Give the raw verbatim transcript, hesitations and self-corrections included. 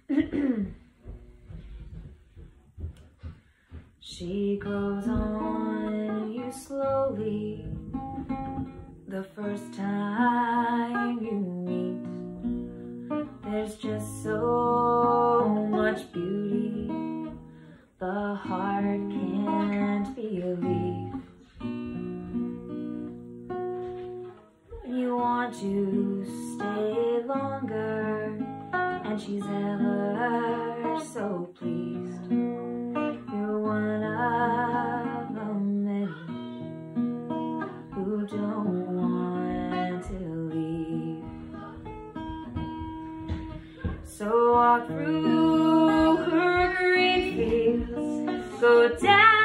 She grows on you slowly the first time you meet. There's just so much beauty the heart can't believe. You want to stay longer, and she's ever so pleased. You're one of the many who don't want to leave. So walk through her green fields, go down